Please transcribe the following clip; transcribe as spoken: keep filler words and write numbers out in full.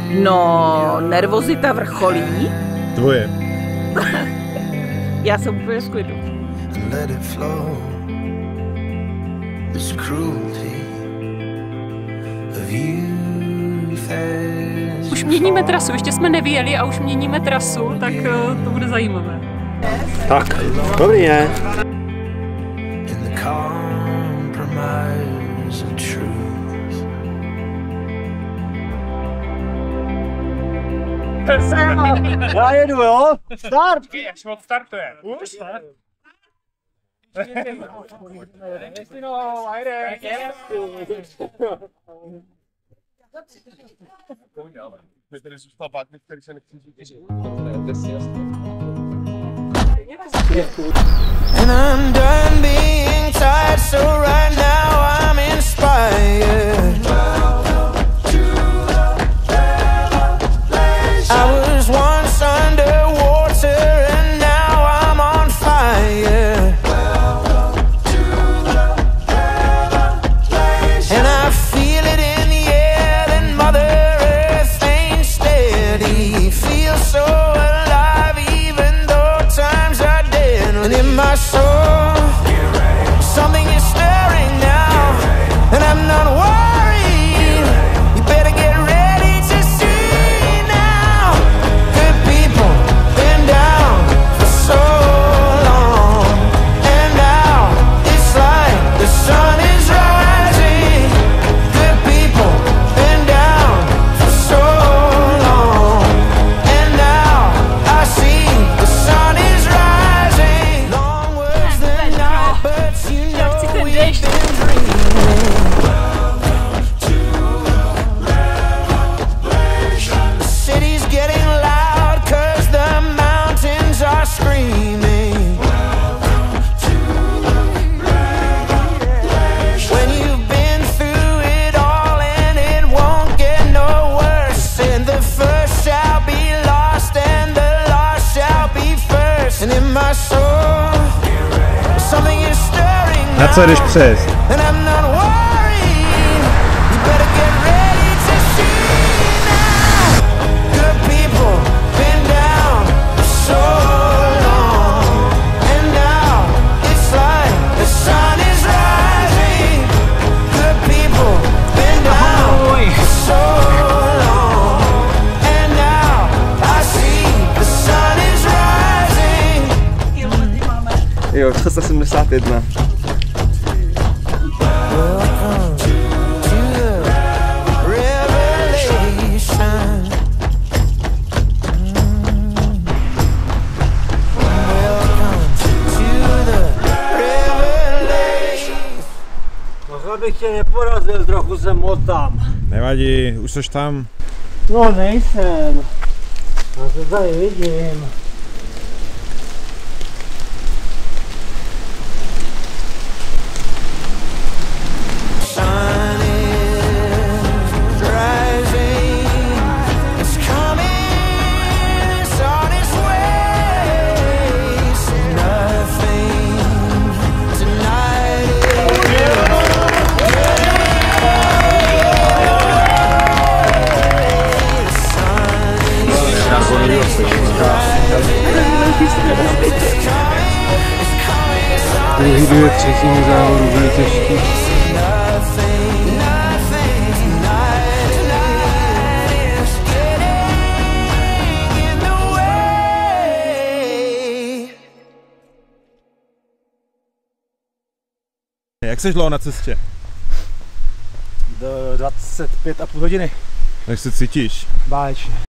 No, nervozita vrcholí. Tvoje. Já jsem úplně v klidu. Už měníme trasu, ještě jsme nevyjeli a už měníme trasu, tak to bude zajímavé. Tak, dobrý, ne? Já jedu, jo? Start! Až odstartuje. Už? My tady zůstal partner, který se nechci říct. And I'm done being tired, so right now I'm inspired. I was once underwater and now I'm on fire. And I feel it in the air that Mother Earth ain't steady. Feel so alive even though times are dead. And in my soul, something is stirring now, and I'm not worried. You better get ready to see now. Good people been down for so long, and now it's like the sun is rising. Good people been down for so long, and now I see the sun is rising. Long was the night, but you know we've been dreaming. The city's getting loud 'cause the mountains are screaming. When you've been through it all and it won't get no worse, and the first shall be lost and the lost shall be first. And in my soul, something is stirring Na co jdeš přes? and I'm not worried. You better get ready to see now. Good people been down for so long, and now it's like the sun is rising. Good people been down for so long, and now I see the sun is rising. Jo, čtyři sedmdesát jedna. Welcome to the revelation. Mm. Welcome to the revelation. Možná bych tě neporazil, trochu se motám. Nevadí, už jsi tam. No nejsem. Já se tady vidím. Sun is rising. It's coming. It's on its way. So nothing tonight Druhý dvě třetiny závodu byly těžký. Jak se dlouho na cestě? Do dvacet pět a půl hodiny. Jak se cítíš? Báječně.